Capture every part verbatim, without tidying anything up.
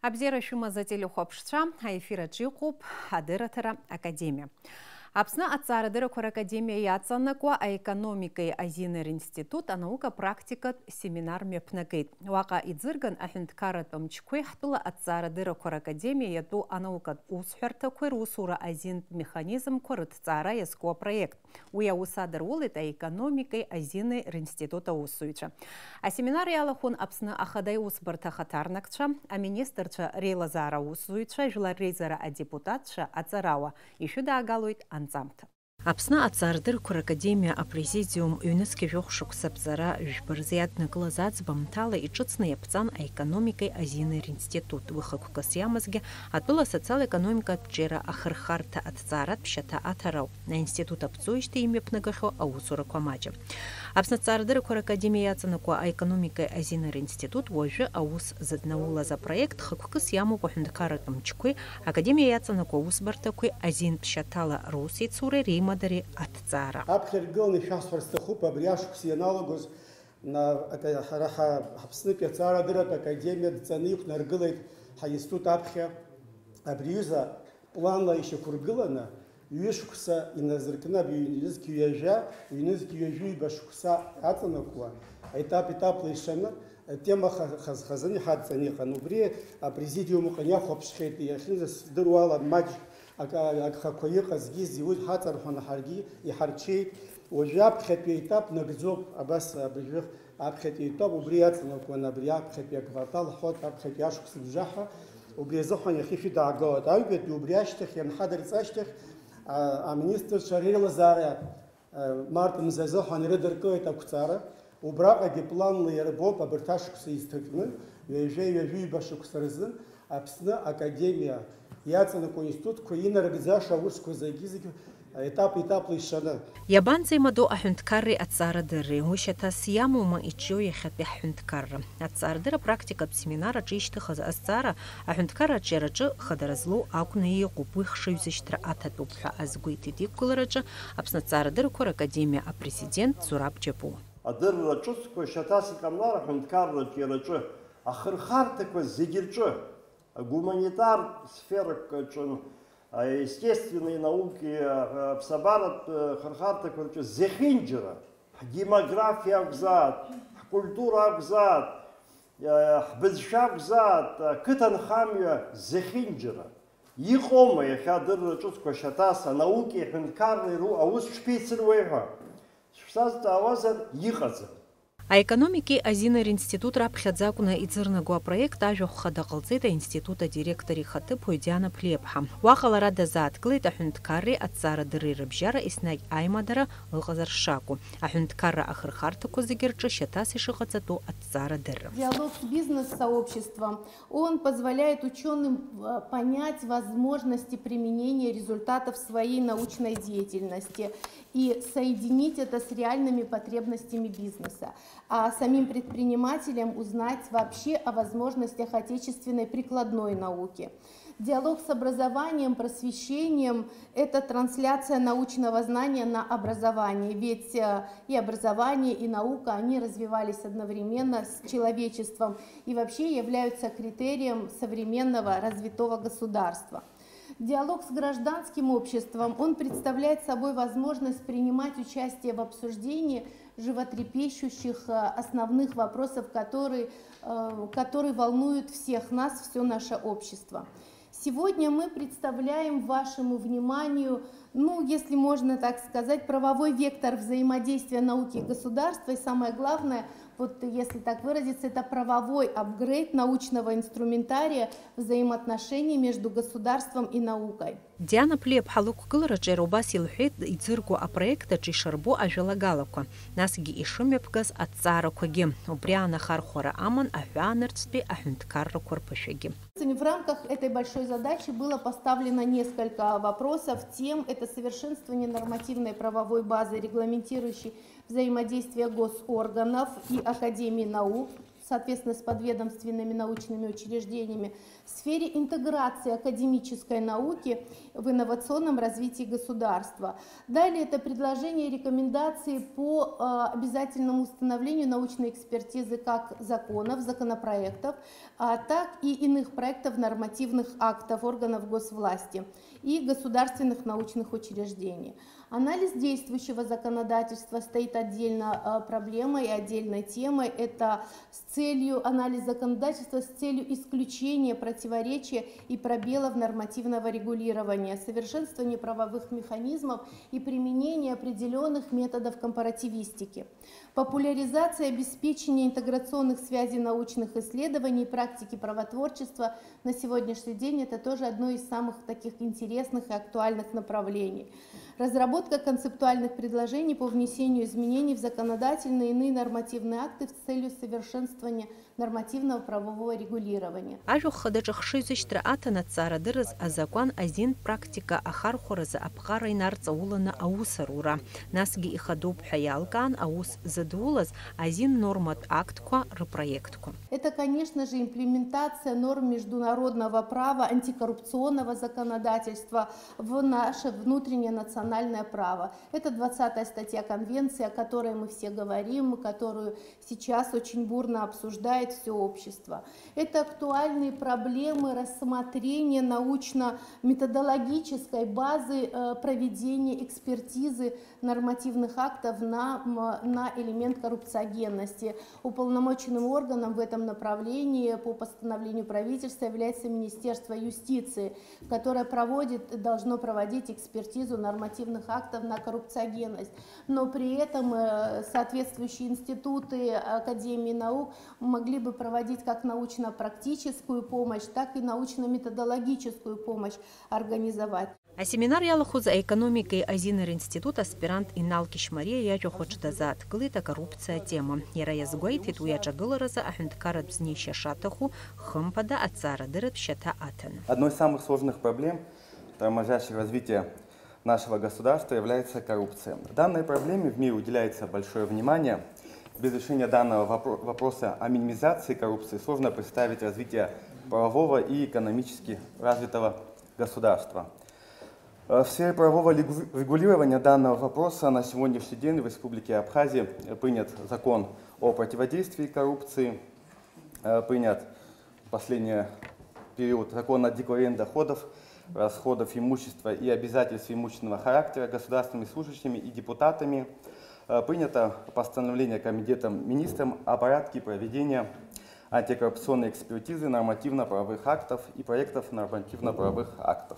Абзера шума за телехопшца, а эфира Джикуб, Адыратара Академия. Апсна Ацарадыра Кор Академия яцанаква, а экономикой Азинер институт, а наука практика семинар мепнагейт. Вака идзырган ахинткара томчквей хтула Ацарадыра Кор Академия яту а наука усхерта квер азин механизм корот цара яско проект. Уя усадыр улит, а экономикой Азинер института усуича. А семинар ялахун апсна ахадай усбарта хатарнакча, а министрча Рейла Зара усуича, жила Рейзара а депутатша Ацарауа. Еще да агалует анзамт. Апсна Ацарадыра Кор Академия а президиум ЮНЕСКО вёхшук сабзара жбарзиятны глазац бамтала и чуцный апцан а экономикой Азинер институт. Выхаку касьямазге атула социал-экономика пчера ахархарта от царат пщата атарау. На институт апцуиште имя пнагахо аусура квамаджа. Апсна Ацарадыра Кор Академия яцанаква а экономикой Азинер институт вожжи аус заднаула за проект хаку касьяму похундкаратом чкуй Академия яцанаква усбартакуй Азин пщатала руси цуре рима от цара. Абхергылны сейчас фарстахуп абряшк сианалогус на хараха хапсныкя Ацарадыра Академия дцаных наргылайт хаистут абхя абрюза планла еще кургылана юшкуса и назркна бюнизки юежа юнизки юежу и башкуса ацанакуа этап этап лишана тема хазхазани хадцани ханубри а президиуму ханя хопшхет яхин здруала мадж акхакоиха згиз зиуд хатар хон харги и харчи ожаб хепетап нагзоб абас бжих абхететап убриятно кона бриак хепе квартал хот абхетяшк сбжаха убрезохан яхифи дагот айбет убряштах ян хадрцаштах а министр Рейла Зара мартин зазохан редерко это куцара убрака дипломный ербоп аберташк систекны веже вежу башук сарзын апсна академия яцанаква институт коина рагзаша ушко загизик этап этап лишана Ябанцей маду ахунткарри Ацарадыры вышата сиямума ичо ехат ахунткарра Ацарадыра практика семинара чишты хаз ацара ахунткарра черачы хадаразлу акуны якупых шивзиштра ататупха азгуйти диккуларачы апсна Ацарадыра Кор Академия а президент Зураб Джапу. Адырра чуско шатаси камнара ахунткарра черачы ахырхартыква зигирчы гуманитар сфера, естественные науки, псабарат, хархарта, короче, зехинджера, демография взад, культура взад, безша взад, кытанхамия зехинджера. Ихома, я хадыр чуско шатаса, науки, хинкарный ру, а ус шпицервейха. Шстазда авазар ихазар. А экономики Азинер институт рабхядзакуна и цирнагуа проект ажу хадакалцита института директори хаты Пойдяна Плепха. Вахала рада за отклейта хунткарри Ацарадыры рыбжара и снай аймадара лгазаршаку. А хунткарра ахархарта козыгерча щатаси шихацату Ацарадыры. Диалог с бизнес-сообществом, он позволяет ученым понять возможности применения результатов своей научной деятельности и соединить это с реальными потребностями бизнеса. А самим предпринимателям узнать вообще о возможностях отечественной прикладной науки. Диалог с образованием, просвещением – это трансляция научного знания на образование, ведь и образование, и наука, они развивались одновременно с человечеством и вообще являются критерием современного развитого государства. Диалог с гражданским обществом, он представляет собой возможность принимать участие в обсуждении животрепещущих основных вопросов, которые, которые волнуют всех нас, все наше общество. Сегодня мы представляем вашему вниманию, ну, если можно так сказать, правовой вектор взаимодействия науки и государства, и самое главное, вот если так выразиться, это правовой апгрейд научного инструментария взаимоотношений между государством и наукой. Диана Плеп халук кылрачер убаси лхит идзыргу а проекта чишарбу ажалагалаку. Насги и шумепгаз от цара коги. Убриана хархора аман ахвянерцпи ахунткарра корпашеги. В рамках этой большой задачи было поставлено несколько вопросов. Тем это совершенствование нормативной правовой базы, регламентирующей взаимодействие госорганов и Академии наук соответственно, с подведомственными научными учреждениями, в сфере интеграции академической науки в инновационном развитии государства. Далее это предложения и рекомендации по э, обязательному установлению научной экспертизы как законов, законопроектов, а так и иных проектов нормативных актов органов госвласти и государственных научных учреждений. Анализ действующего законодательства стоит отдельно э, проблемой и отдельной темой. Это с целью анализ законодательства с целью исключения противоречия и пробелов нормативного регулирования, совершенствования правовых механизмов и применения определенных методов компаративистики. Популяризация и обеспечение интеграционных связей научных исследований и практики правотворчества на сегодняшний день это тоже одно из самых таких интересных и актуальных направлений. Разработка концептуальных предложений по внесению изменений в законодательные и иные нормативные акты с целью совершенствования нормативного правового регулирования. Ажух хададжахши зачтрата на цара дырыз а закон один практика ахар хороза апхара и нарцаулана аусарура. Насги и хадуб хаялкан аус задулаз один нормат актква репроектку. Это, конечно же, имплементация норм международного права, антикоррупционного законодательства в наше внутреннее национальное право. Это двадцатая статья Конвенции, о которой мы все говорим, которую сейчас очень бурно обсуждает все общество. Это актуальные проблемы рассмотрения научно-методологической базы э, проведения экспертизы нормативных актов на, на элемент коррупциогенности. Уполномоченным органом в этом направлении по постановлению правительства является Министерство юстиции, которое проводит, должно проводить экспертизу нормативных актов на коррупциогенность. Но при этом э, соответствующие институты Академии наук могли бы проводить как научно-практическую помощь, так и научно-методологическую помощь организовать. А семинар ялаху за экономикой Азинер институт аспирант Иннал Кишмария яджу хочет за открыта коррупция тема. Ярая сгоит и туя джагалараза ахенткарат бзнища шатаху хампада отцара дырат щата атен. Одной из самых сложных проблем, тормозящих развитие нашего государства, является коррупция. Данной проблеме в мире уделяется большое внимание. Без решения данного вопроса о минимизации коррупции сложно представить развитие правового и экономически развитого государства. В сфере правового регулирования данного вопроса на сегодняшний день в Республике Абхазия принят закон о противодействии коррупции, принят в последний период закон о декларировании доходов, расходов имущества и обязательств имущественного характера государственными служащими и депутатами. Принято постановление Комитетом министром о порядке проведения антикоррупционной экспертизы нормативно-правовых актов и проектов нормативно-правовых актов.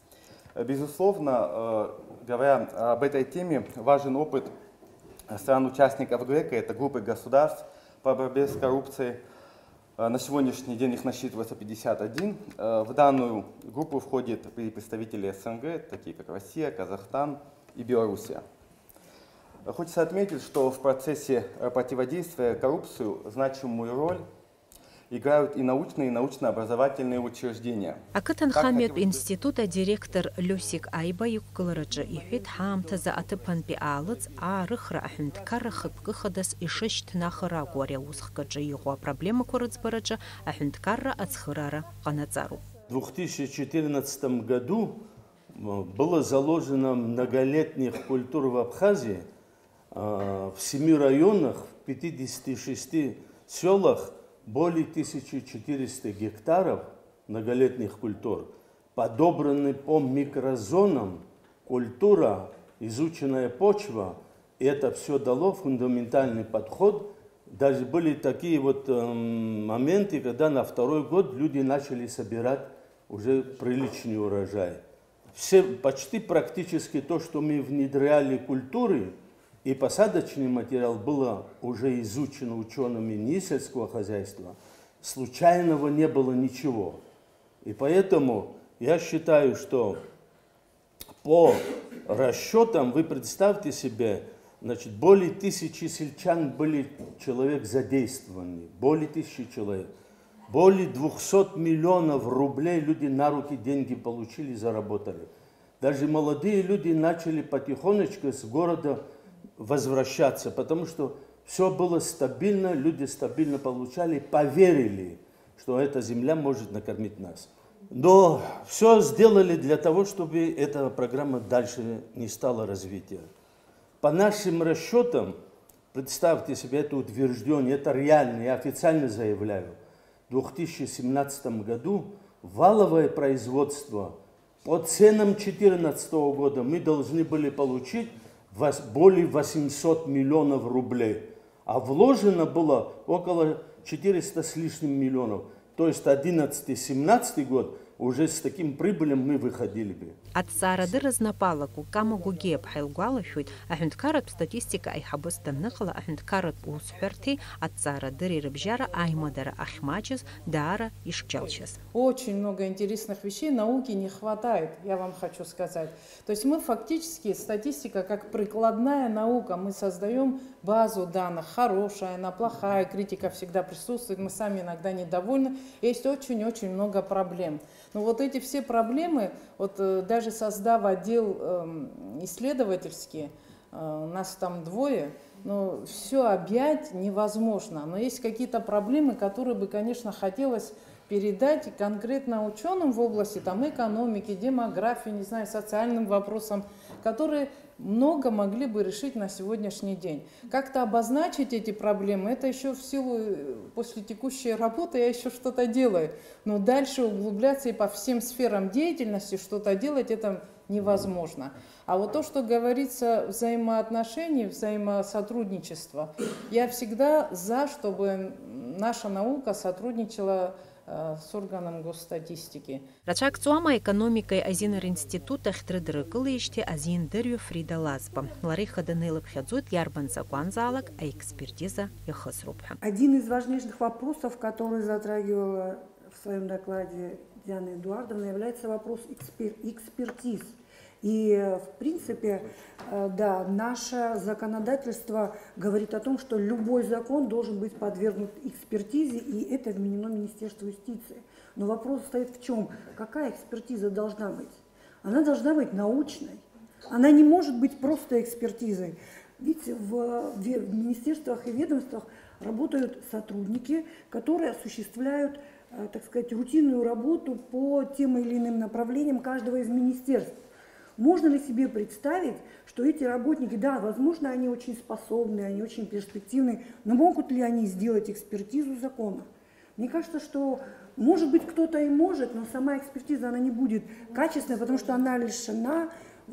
Безусловно, говоря об этой теме, важен опыт стран-участников ГРЕКО, это группы государств по борьбе с коррупцией. На сегодняшний день их насчитывается пятьдесят один. В данную группу входят представители СНГ, такие как Россия, Казахстан и Белоруссия. Хочется отметить, что в процессе противодействия коррупции значимую роль играют и научные, и научно-образовательные учреждения. Акытан Хамед института директор Люсик Айба юккалараджа ихит хамта за атыпан пиалыц, а рыхра ахюнткара хыпкы хадас ишишт нахыра горя узхкаджа его проблема курыцбараджа ахюнткара ацхырара канацару. В две тысячи четырнадцатом году было заложено многолетних культур в Абхазии. В семи районах, в пятидесяти шести селах более тысячи четырёхсот гектаров многолетних культур подобраны по микрозонам, культура, изученная почва. И это все дало фундаментальный подход. Даже были такие вот э, моменты, когда на второй год люди начали собирать уже приличный урожай. Все, почти практически то, что мы внедряли культуры, и посадочный материал было уже изучено учеными не сельского хозяйства, случайного не было ничего. И поэтому я считаю, что по расчетам, вы представьте себе, значит, более тысячи сельчан были человек задействованы, более тысячи человек. Более двухсот миллионов рублей люди на руки деньги получили, заработали. Даже молодые люди начали потихонечку с города возвращаться, потому что Все было стабильно, люди стабильно получали, поверили, что эта земля может накормить нас. Но все сделали для того, чтобы эта программа дальше не стала развития. По нашим расчетам, представьте себе это утверждение, это реально, я официально заявляю, в две тысячи семнадцатом году валовое производство по ценам две тысячи четырнадцатого года мы должны были получить более восьмисот миллионов рублей, а вложено было около четырёхсот с лишним миллионов. То есть одиннадцатый-семнадцатый год уже с таким прибылем мы выходили бы. От сарадыр разнапалаку камагу геб хайлгуалашуит, ахюнткарат статистика айхабыс таннахала ахюнткарат усферти от сарадыри рыбжара аймадара ахмачес дара ишчалчес. Очень много интересных вещей науки не хватает, я вам хочу сказать. То есть мы фактически, статистика как прикладная наука, мы создаем базу данных, хорошая, она плохая, критика всегда присутствует, мы сами иногда недовольны, есть очень-очень много проблем. Но вот эти все проблемы, вот даже создав отдел э, исследовательский, э, нас там двое, но все объять невозможно. Но есть какие-то проблемы, которые бы, конечно, хотелось передать конкретно ученым в области там, экономики, демографии, не знаю, социальным вопросам, которые много могли бы решить на сегодняшний день. Как-то обозначить эти проблемы, это еще в силу, после текущей работы я еще что-то делаю. Но дальше углубляться и по всем сферам деятельности что-то делать, это невозможно. А вот то, что говорится взаимоотношений, взаимосотрудничество, я всегда за, чтобы наша наука сотрудничала с органом госстатистики. Рачак цуама экономикой Азинер института хтрыдырыкылыште Азин дырю Фрида Лазба. Лариха Данилов хядзут ярбан закуанзалак, а экспертиза яхасрубха. Один из важнейших вопросов, который затрагивала в своем докладе Диана Эдуардовна, является вопрос экспер экспертиз. И, в принципе, да, наше законодательство говорит о том, что любой закон должен быть подвергнут экспертизе, и это вменено Министерству юстиции. Но вопрос стоит в чем? Какая экспертиза должна быть? Она должна быть научной. Она не может быть просто экспертизой. Видите, в, в министерствах и ведомствах работают сотрудники, которые осуществляют, так сказать, рутинную работу по тем или иным направлениям каждого из министерств. Можно ли себе представить, что эти работники, да, возможно, они очень способны, они очень перспективны, но могут ли они сделать экспертизу закона? Мне кажется, что, может быть, кто-то и может, но сама экспертиза, она не будет качественной, потому что она лишена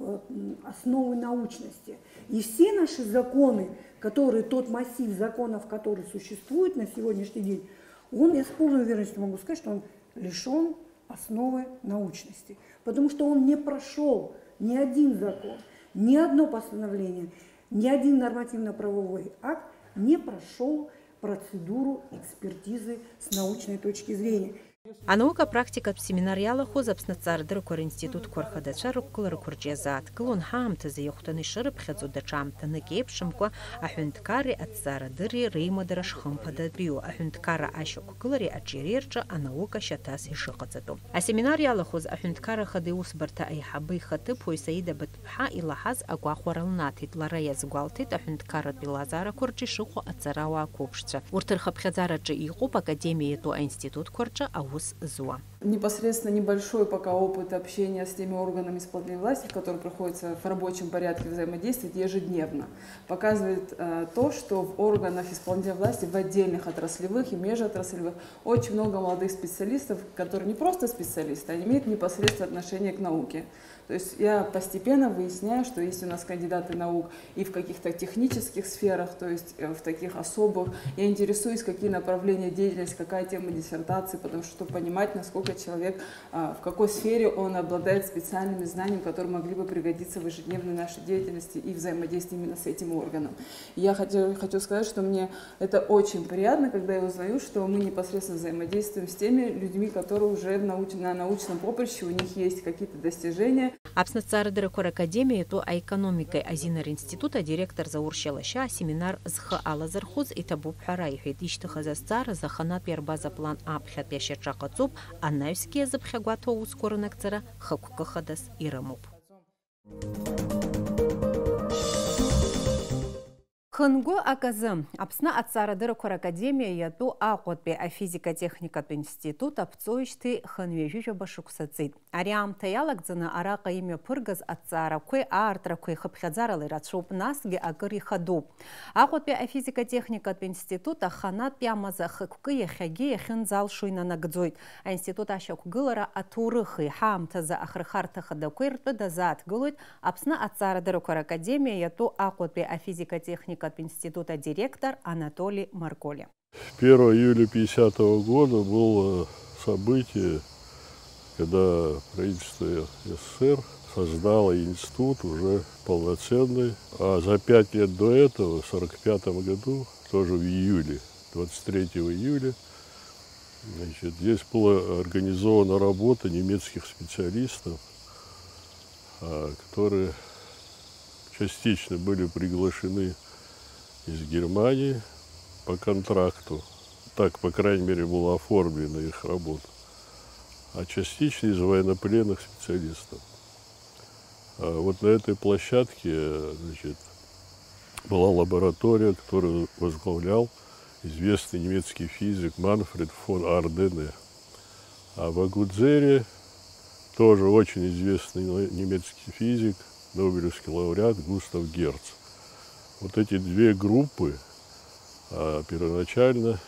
основы научности. И все наши законы, которые, тот массив законов, который существует на сегодняшний день, он, я с полной уверенностью могу сказать, что он лишен основы научности, потому что он не прошел ни один закон, ни одно постановление, ни один нормативно-правовой акт не прошел процедуру экспертизы с научной точки зрения. А наука практика семинарияла хозапсна цардыр кор институт корхадача руккулар курджезат. Клон хамта заяхтаны шырып хедзу дачамта накепшимко, а хюнткари от цардыри реймадараш хампада био, а хюнткара ашок кулари ачерирча, а наука шатас и шикацату. А семинарияла хоз а хюнткара хадеус барта ай хабы хатып хойсаида батпха и лахаз агуахуаралнатит ларая згуалтит, а хюнткара билазара корджи шиху ацарауа копшца. Уртыр хабхедзараджи игуп академии то институт корджа, а Непосредственно небольшой пока опыт общения с теми органами исполнительной власти, которые приходится в рабочем порядке взаимодействовать ежедневно, показывает э, то, что в органах исполнительной власти, в отдельных отраслевых и межотраслевых, очень много молодых специалистов, которые не просто специалисты, они имеют непосредственное отношение к науке. То есть я постепенно выясняю, что есть у нас кандидаты наук и в каких-то технических сферах, то есть в таких особых. Я интересуюсь, какие направления деятельности, какая тема диссертации, потому что чтобы понимать, насколько человек, в какой сфере он обладает специальными знаниями, которые могли бы пригодиться в ежедневной нашей деятельности и взаимодействии именно с этим органом. И я хочу, хочу сказать, что мне это очень приятно, когда я узнаю, что мы непосредственно взаимодействуем с теми людьми, которые уже в науч... на научном поприще, у них есть какие-то достижения. Апсна цардыры кор академии то а экономикой Азинер института директор зауршелаща семинар зха алазархуз и табуб харайхит иштыха застар захана пербаза план апхат пешечакацуб анайские запхагвато ускоренекцера хакукахадас и рамуб. Кынгу аказы апсна атсарадыры кор академия яту ақотбе физика-техника институт апцойшты хынвежу башуксацит. Ариам таялак зына араqa имя пыргыз атсара кой артра кой хыпхазаралы ратшоп насге агыри хаду. Ақотбе физика-техника институт аханат ямаза хыккы яхаги яхын зал шуйна нагдзойт. Институт ашок гылара атурыхы хамтаза ахрыхарта хадакойр дазат гылойт апсна атсарадыры кор академия яту ақотбе физика-техника института директор Анатолий Марколи. первого июля пятидесятого года было событие, когда правительство СССР создало институт уже полноценный, а за пять лет до этого, в сорок пятом году, тоже в июле, двадцать третьего июля, значит, здесь была организована работа немецких специалистов, которые частично были приглашены из Германии по контракту. Так, по крайней мере, была оформлена их работа. А частично из военнопленных специалистов. А вот на этой площадке, значит, была лаборатория, которую возглавлял известный немецкий физик Манфред фон Ардене. А в Агудзере тоже очень известный немецкий физик, нобелевский лауреат Густав Герц. Вот эти две группы а, первоначально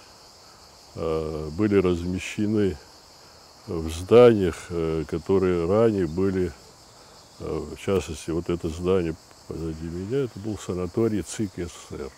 а, были размещены в зданиях, а, которые ранее были, а, в частности, вот это здание позади меня, это был санаторий ЦИК СССР.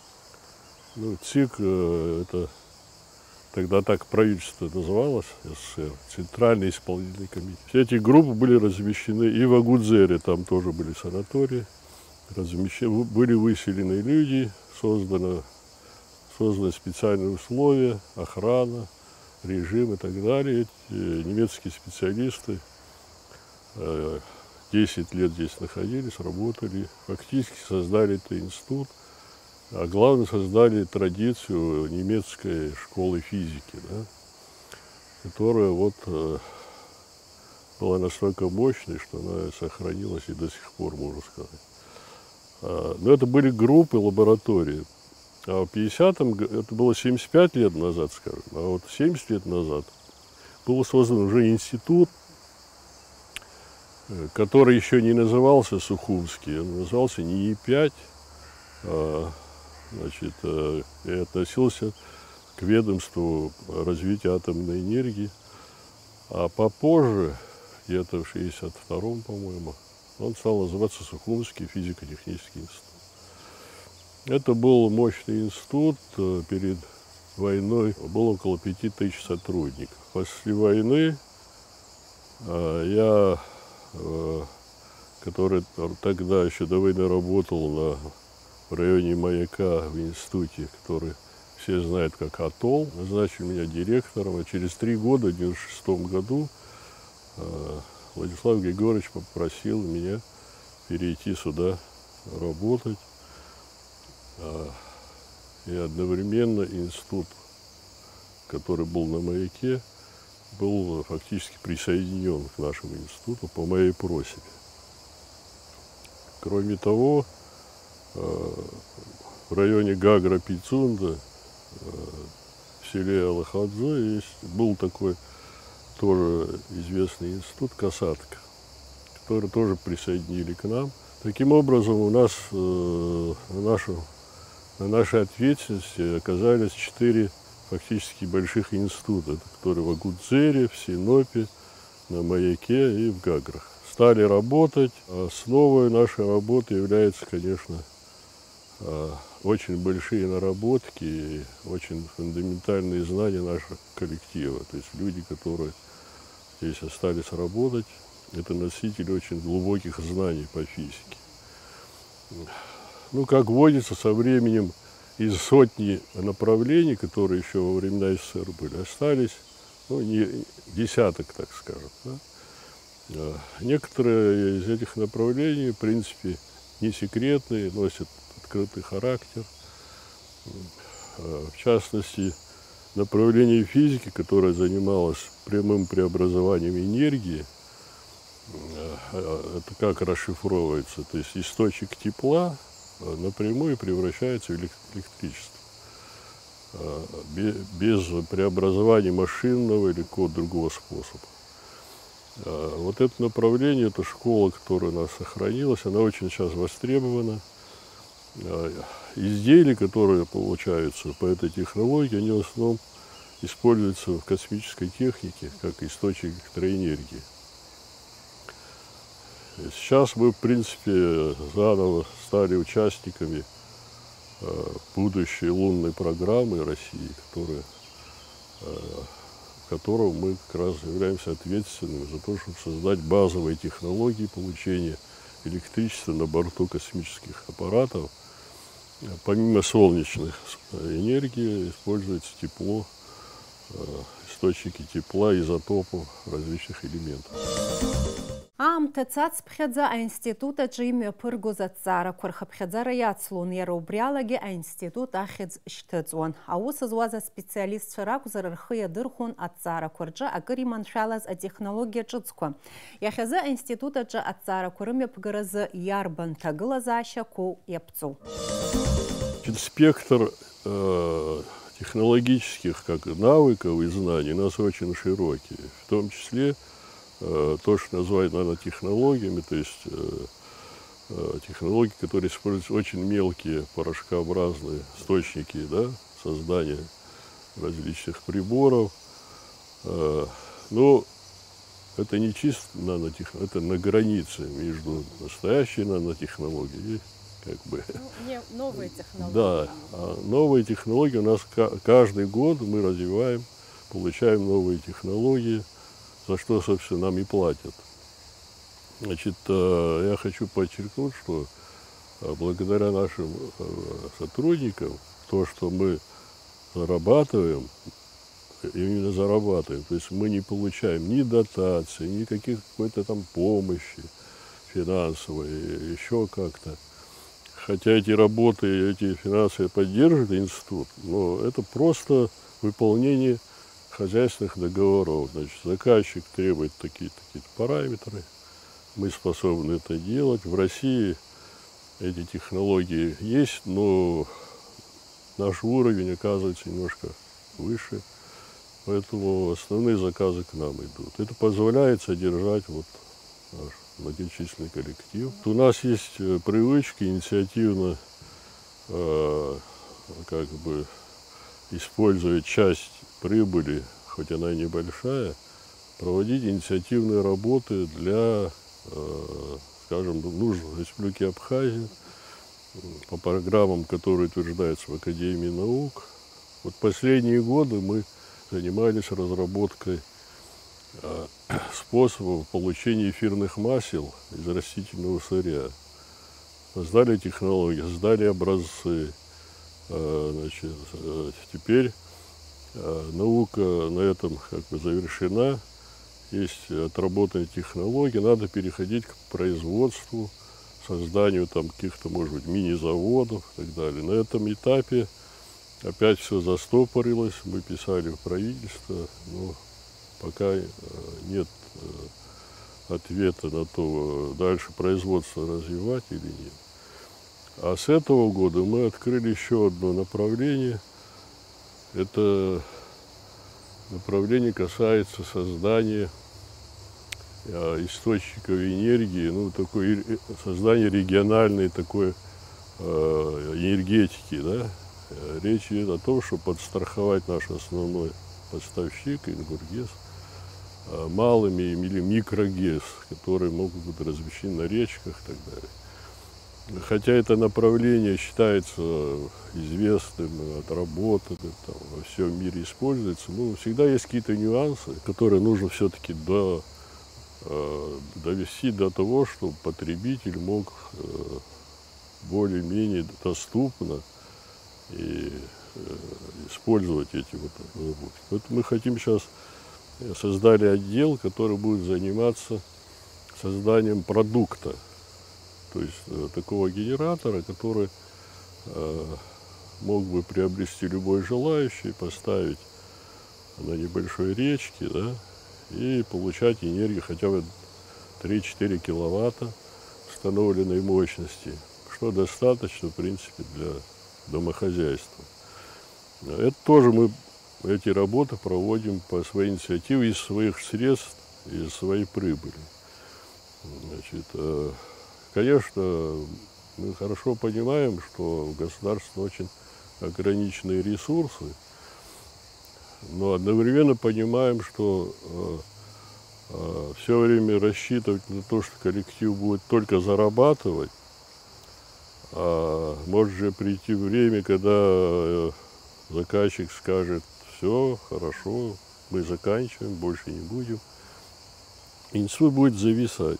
Ну, ЦИК, а, это тогда так правительство называлось СССР, Центральный исполнительный комитет. Все эти группы были размещены и в Агудзере, там тоже были санатории. Размещены, были выселены люди, создано, созданы специальные условия, охрана, режим и так далее. Эти немецкие специалисты десять лет здесь находились, работали, фактически создали этот институт, а главное, создали традицию немецкой школы физики, да, которая вот была настолько мощной, что она сохранилась и до сих пор, можно сказать. Но это были группы, лаборатории. А в пятидесятом году, это было семьдесят пять лет назад, скажем, а вот семьдесят лет назад был создан уже институт, который еще не назывался Сухумский, он назывался не И пять, а, значит, и относился к ведомству развития атомной энергии. А попозже, где-то в шестьдесят втором, по-моему, он стал называться Сухумский физико-технический институт. Это был мощный институт. Перед войной было около пяти тысяч сотрудников. После войны я, который тогда еще до войны работал на, в районе Маяка в институте, который все знают как Атолл, назначили меня директором. А через три года, в девяносто шестом году, Владислав Григорьевич попросил меня перейти сюда работать. И одновременно институт, который был на Маяке, был фактически присоединен к нашему институту по моей просьбе. Кроме того, в районе Гагра-Пицунда, в селе Алахадзе, был такой тоже известный институт Касатка, который тоже присоединили к нам. Таким образом, у нас э, на, нашу, на нашей ответственности оказались четыре фактически больших института, которые в Агудзере, в Синопе, на Маяке и в Гаграх. Стали работать. Основой нашей работы являются, конечно, э, очень большие наработки и очень фундаментальные знания нашего коллектива. То есть люди, которые здесь остались работать, это носители очень глубоких знаний по физике. Ну, как водится, со временем из сотни направлений, которые еще во времена СССР были, остались, ну, не десяток, так скажем. Да? Некоторые из этих направлений, в принципе, не секретные, носят открытый характер. В частности, направление физики, которое занималось прямым преобразованием энергии, это как расшифровывается? То есть источник тепла напрямую превращается в электричество. Без преобразования машинного или какого-то другого способа. Вот это направление, эта школа, которая у нас сохранилась, она очень сейчас востребована. Изделия, которые получаются по этой технологии, они в основном используются в космической технике как источник электроэнергии. Сейчас мы, в принципе, заново стали участниками будущей лунной программы России, которая, в которой мы как раз являемся ответственными за то, чтобы создать базовые технологии получения электричества на борту космических аппаратов. Помимо солнечных энергии используется тепло, источники тепла, изотопов различных элементов. Аамҭа аинститут аҿы имҩаԥыргоз аҭҵаарақәа рхыԥхьаӡара иацлон, иара убри алагьы аинститут ахьӡ шьҭыҵуан. Аус зуаз аспециалистцәа ракәзар рхы иадырхәон аҭҵаарақәа рҿы акыр иманшәалаз атехнологиа ҿыцқәа. Иахьазы аинститут аҿы аҭҵаарақәа рымҩаԥгаразы иарбан ҭагылазаашьақәоу иаԥҵоу? Спектр э, технологических как навыков и знаний у нас очень широкий, в том числе то, что называют нанотехнологиями, то есть э, э, технологии, которые используют очень мелкие порошкообразные источники, да, создания различных приборов. Э, но это не чисто нанотехнология, это на границе между настоящей нанотехнологией и как бы... Ну, не новые технологии. Да, а новые технологии у нас каждый год мы развиваем, получаем новые технологии, за что, собственно, нам и платят. Значит, я хочу подчеркнуть, что благодаря нашим сотрудникам, то, что мы зарабатываем, именно зарабатываем, то есть мы не получаем ни дотации, ни какой-то там помощи финансовой, еще как-то. Хотя эти работы, эти финансы поддерживает институт, но это просто выполнение хозяйственных договоров. Значит, заказчик требует такие-то такие параметры, мы способны это делать. В России эти технологии есть, но наш уровень оказывается немножко выше, поэтому основные заказы к нам идут. Это позволяет содержать вот наш многочисленный коллектив. У нас есть привычка инициативно, э, как бы, используя часть прибыли, хоть она и небольшая, проводить инициативные работы для, э, скажем, нужд Республики Абхазия по программам, которые утверждаются в Академии наук. Вот последние годы мы занимались разработкой э, способов получения эфирных масел из растительного сырья. Создали технологии, создали образцы. Э, значит, э, теперь наука на этом как бы завершена, есть отработанные технологии, надо переходить к производству, созданию там каких-то, может быть, мини-заводов и так далее. На этом этапе опять все застопорилось, мы писали в правительство, но пока нет ответа на то, дальше производство развивать или нет. А с этого года мы открыли еще одно направление. Это направление касается создания э, источников энергии, ну, такой, создания региональной такой э, энергетики. Да? Речь идет о том, чтобы подстраховать наш основной поставщик, Ингургес, э, малыми или микрогес, которые могут быть размещены на речках и так далее. Хотя это направление считается известным, отработанным, там, во всем мире используется, но всегда есть какие-то нюансы, которые нужно все-таки до, э, довести до того, чтобы потребитель мог э, более-менее доступно и, э, использовать эти вот разработки. Вот мы хотим сейчас, создали отдел, который будет заниматься созданием продукта. То есть э, такого генератора, который э, мог бы приобрести любой желающий, поставить на небольшой речке, да, и получать энергию хотя бы три-четыре киловатта установленной мощности, что достаточно, в принципе, для домохозяйства. Это тоже мы, эти работы проводим по своей инициативе из своих средств, из своей прибыли. Значит, конечно, мы хорошо понимаем, что у государства очень ограниченные ресурсы, но одновременно понимаем, что э, э, все время рассчитывать на то, что коллектив будет только зарабатывать, а может же прийти время, когда э, заказчик скажет: все, хорошо, мы заканчиваем, больше не будем. Институт будет зависать.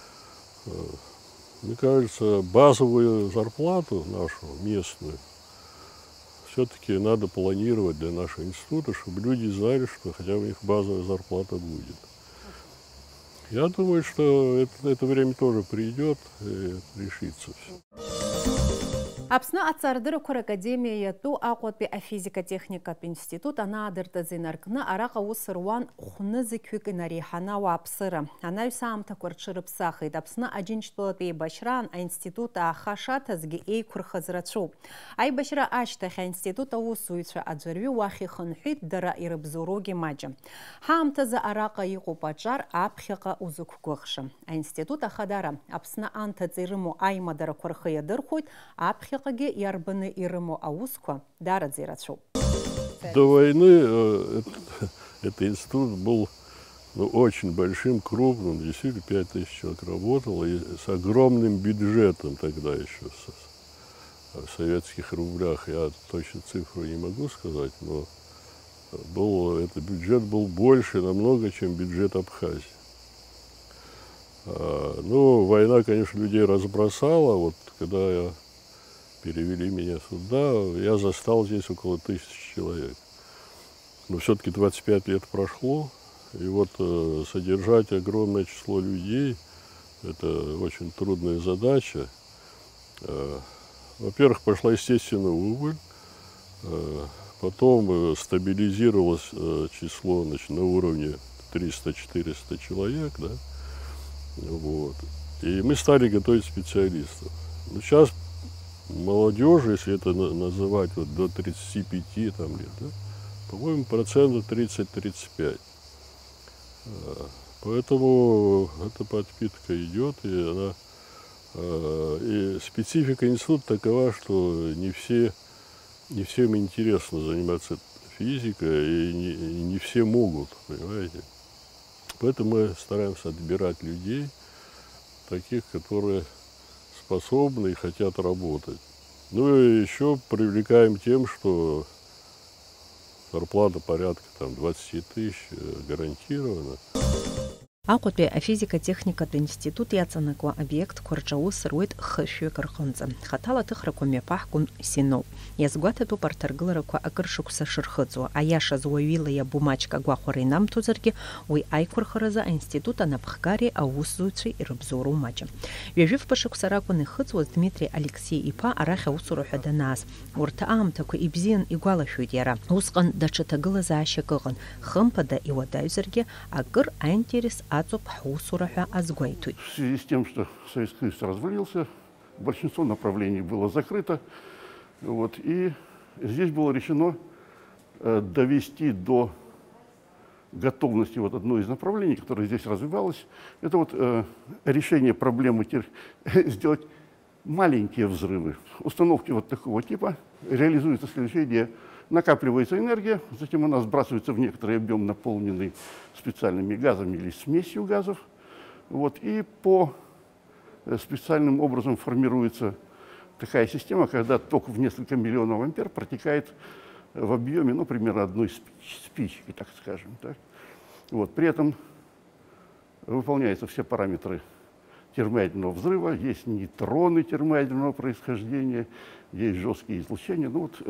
Мне кажется, базовую зарплату нашу местную все-таки надо планировать для нашего института, чтобы люди знали, что хотя бы у них базовая зарплата будет. Я думаю, что это, это время тоже придет и решится все. Апсна ацардыры кор академия ту акватпи физика техника институт ана адырты зинаркны араqa усыруан ухны зиквик инарихана ва апсыры. Ана юсаамта курчырып сахид. Апсна аджинчтолапи башран а института хаша тазги эй курхазрачу. Ай башра аштаха института усуйча аджарви вахи хынхит дара ирыбзуроги маджа. Хаамта за араqa иqu пачар апхиqa узук кухши. А института хадара апсна анта цирыму аймадара курхия дырхуйт апхиqa ярбаны ирыму аусква дарадзирачу. До войны э, этот, этот институт был ну, очень большим, крупным, действительно пять тысяч человек работало, и с огромным бюджетом тогда еще, с, в советских рублях, я точно цифру не могу сказать, но был, этот бюджет был больше намного, чем бюджет Абхазии. А, ну, война, конечно, людей разбросала, вот когда я перевели меня сюда, я застал здесь около тысячи человек. Но все-таки двадцать пять лет прошло, и вот э, содержать огромное число людей – это очень трудная задача. Э, во-первых, пошла естественная убыль, э, потом э, стабилизировалось э, число, значит, на уровне триста-четыреста человек, да? Вот. И мы стали готовить специалистов. Но сейчас молодежи, если это называть вот до тридцати пяти там, лет, да, по-моему, процентов тридцать-тридцать пять. Поэтому эта подпитка идет, и она и специфика института такова, что не все, не всем интересно заниматься физикой, и не, и не все могут, понимаете. Поэтому мы стараемся отбирать людей, таких, которые способны и хотят работать. Ну и еще привлекаем тем, что зарплата порядка там двадцати тысяч гарантирована. Акутбе физика техника институт яцанаква объект корчау срует хшю кархонца. Хатала тхракоме пахкун сино. Язгвата ту партарглараква акыршукса шырхыцу. Аяша зуевила я бумачка гвахоринам тузерги, уй айкурхараза института на пхгари аусуци и рыбзору мача. Вежив пашуксаракуны хыцу Дмитрий Алексей Ипа араха усуру хаданас. Уртаам таку ибзин игуала хюдьяра. Ускан дачатагыла заащакыгын. Хымпада и водайзерги агыр айнтерес в связи с тем, что Советский Союз развалился, большинство направлений было закрыто. Вот, и здесь было решено э, довести до готовности вот одно из направлений, которое здесь развивалось. Это вот э, решение проблемы, сделать маленькие взрывы. Установки вот такого типа реализуется следующая идея. Накапливается энергия, затем она сбрасывается в некоторый объем, наполненный специальными газами или смесью газов. Вот, и по специальным образом формируется такая система, когда ток в несколько миллионов ампер протекает в объеме, ну, примерно одной спички, так скажем. Так. Вот, при этом выполняются все параметры термоядерного взрыва, есть нейтроны термоядерного происхождения, есть жесткие излучения. Ну, вот,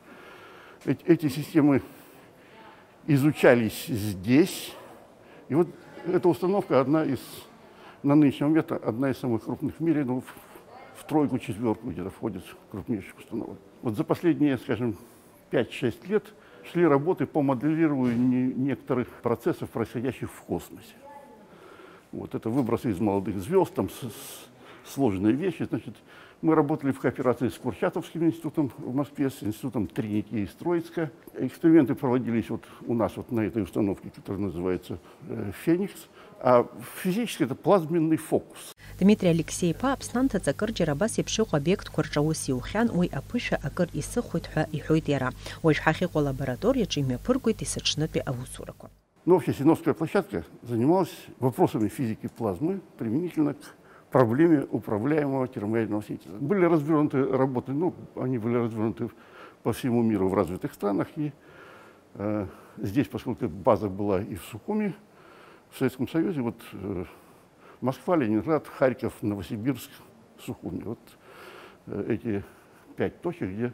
эти системы изучались здесь. И вот эта установка одна из, на нынешний момент, одна из самых крупных в мире, ну, в, в тройку-четверку где-то входит крупнейших установок. Вот за последние, скажем, пять-шесть лет шли работы по моделированию некоторых процессов, происходящих в космосе. Вот это выбросы из молодых звезд, там с, с, сложные вещи. Значит, Мы работали в кооперации с Курчатовским институтом в Москве, с институтом Тринити из Троицка. Эксперименты проводились вот у нас вот на этой установке, которая называется э, «Феникс». А физически это плазменный фокус. Дмитрий Алексеев Апснанта цакыр джерабас епшук объект курчауси ухян ой апыша акыр исы хуйтха и хуйтера. Ой шхахи лаборатория чиме пыргует и сочнопи авусураку. Но вообще Синовская площадка занималась вопросами физики плазмы применительно к проблеме управляемого термоядерного синтеза. Были развернуты работы, ну, они были развернуты по всему миру в развитых странах. И э, здесь, поскольку база была и в Сухуми, в Советском Союзе, вот э, Москва, Ленинград, Харьков, Новосибирск, Сухуми. Вот э, эти пять точек, где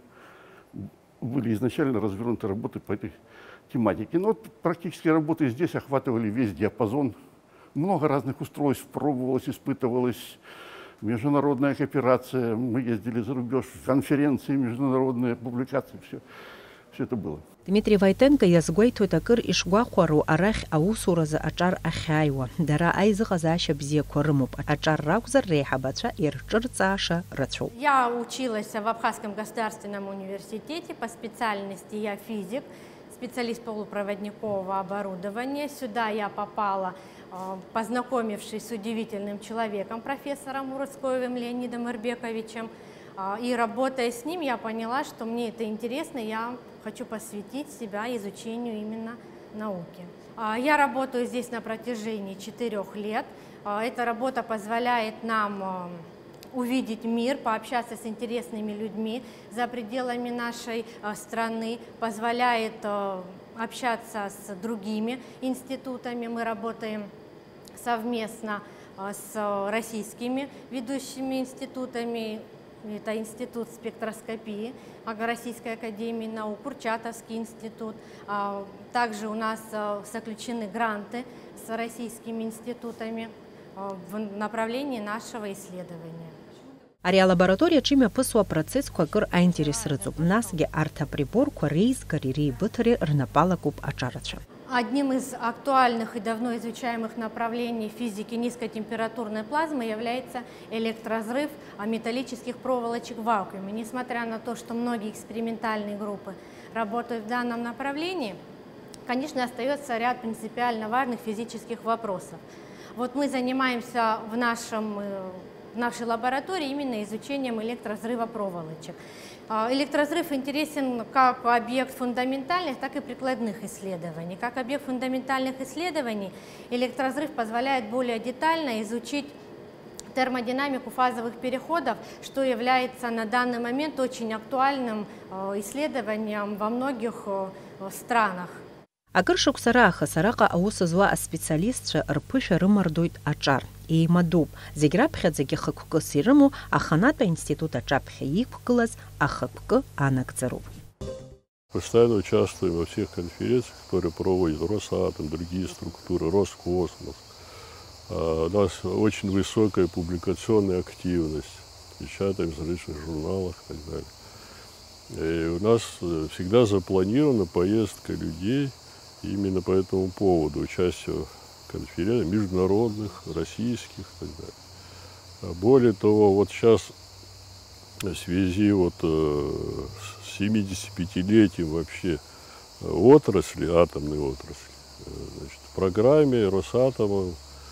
были изначально развернуты работы по этой тематике. Но вот практически работы здесь охватывали весь диапазон. Много разных устройств пробовалось, испытывалось. Международная кооперация. Мы ездили за рубеж, конференции, международные публикации. Все, все это было. Дмитрий Войтенко язгуайту такыр ишгуахуару арах аусураза ачар ахайва. Дара айзыгазаша бзе корымуп. Ачар раузар рейхабача ирчырцаша рацу. Я училась в Абхазском государственном университете. По специальности я физик, специалист полупроводникового оборудования. Сюда я попала, познакомившись с удивительным человеком, профессором Уродскоевым Леонидом Ирбековичем. И работая с ним, я поняла, что мне это интересно, я хочу посвятить себя изучению именно науки. Я работаю здесь на протяжении четырех лет. Эта работа позволяет нам увидеть мир, пообщаться с интересными людьми за пределами нашей страны, позволяет общаться с другими институтами. Мы работаем совместно с российскими ведущими институтами. Это институт спектроскопии Российской академии наук, Курчатовский институт. Также у нас заключены гранты с российскими институтами в направлении нашего исследования. Ария лаборатория чиме пысуа процесс куагыр аинтересрыцу. Насге артаприбор куарейз карири бытари рнапала куб ачарача. Одним из актуальных и давно изучаемых направлений физики низкотемпературной плазмы является электразрыв металлических проволочек в вакууме. Несмотря на то, что многие экспериментальные группы работают в данном направлении, конечно, остается ряд принципиально важных физических вопросов. Вот мы занимаемся в, нашем, в нашей лаборатории именно изучением электразрыва проволочек. Электразрыв интересен как объект фундаментальных, так и прикладных исследований. Как объект фундаментальных исследований электразрыв позволяет более детально изучить термодинамику фазовых переходов, что является на данный момент очень актуальным исследованием во многих странах. Акыр шуксараха сарака аусызва специалистша рпыша рымардует ачар. И мадуб зиграпхедзеги хакукасирому аханата института чапхеикукалас ахакука анакцеру. Постоянно участвуем во всех конференциях, которые проводят Росатом, другие структуры, Роскосмос. У нас очень высокая публикационная активность, печатаем в различных журналах и так далее. И у нас всегда запланирована поездка людей именно по этому поводу, участие в конференциях международных, российских и так далее. Более того, вот сейчас в связи вот с семидесятипятилетием вообще отрасли, атомной отрасли, значит, в программе Росатома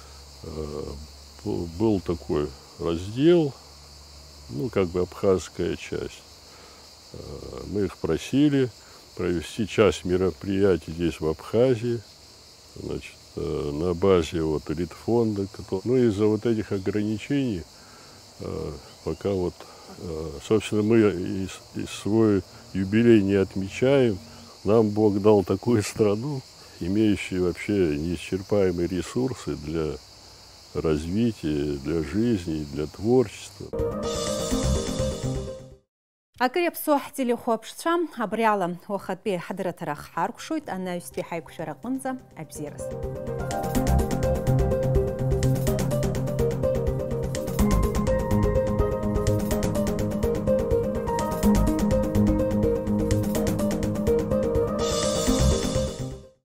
был такой раздел, ну, как бы абхазская часть. Мы их просили провести часть мероприятий здесь, в Абхазии, значит, на базе вот Литфонда. Ну, из-за вот этих ограничений, пока вот, собственно, мы и, и свой юбилей не отмечаем, нам Бог дал такую страну, имеющую вообще неисчерпаемые ресурсы для развития, для жизни, для творчества. Акрепсо телехопшца абряла охатбе хадратарах харкшует, она юспехай кушаракунза абзирас.